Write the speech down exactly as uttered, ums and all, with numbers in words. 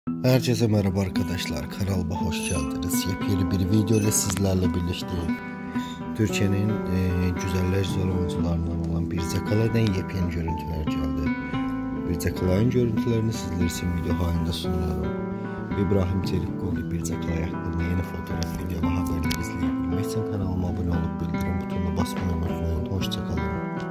Herkese merhaba arkadaşlar, kanalıma hoş geldiniz. Yepyeni bir video ile sizlerle birlikteyim. Türkiye'nin e, güzeller güzel oyuncularından olan Birce Kalay'dan yepyeni görüntüler geldi. Birce Kalay'ın görüntülerini sizler için video halinde sunuyorum. İbrahim Çelikkol Birce Kalay hakkında yeni fotoğraf, video ve haberler izleyebilmek için kanalıma abone olup bildirim butonuna basmayı unutmayın. Hoşçakalın.